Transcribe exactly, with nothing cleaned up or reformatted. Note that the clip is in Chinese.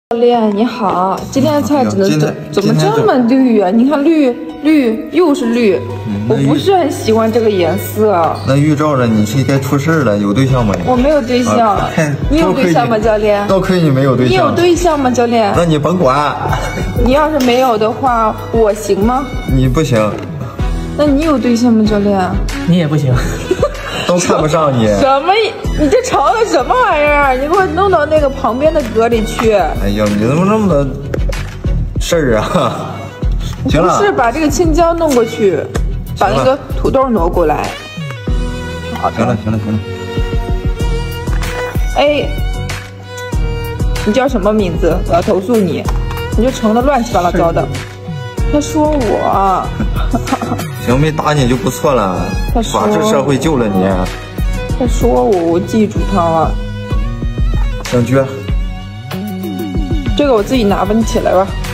教练你好，今天的菜只能怎怎么这么绿啊？你看绿绿又是绿，嗯、我不是很喜欢这个颜色。 那预兆着你是该出事了，有对象吗？ 我没有对象，啊、你有对象吗，教练？ 多亏你没有对象。 你有对象吗，教练？ 那你甭管。 你要是没有的话，我行吗？ 你不行。 那你有对象吗，教练？ 你也不行。 都看不上你。 什么？你这吵的什么玩意儿？你给我弄到那个旁边的格里去。 哎呀，你怎么这么的事儿啊？行了。 不是把这个青椒弄过去，把那个土豆挪过来。好的。 行了，行了，行了。 哎，你叫什么名字？我要投诉你，你就成了乱七八糟糟的。他说我。 行，没打你就不错了。法治社会救了你。 他说我，我记住他了。 小娟， 这个我自己拿吧，你起来吧。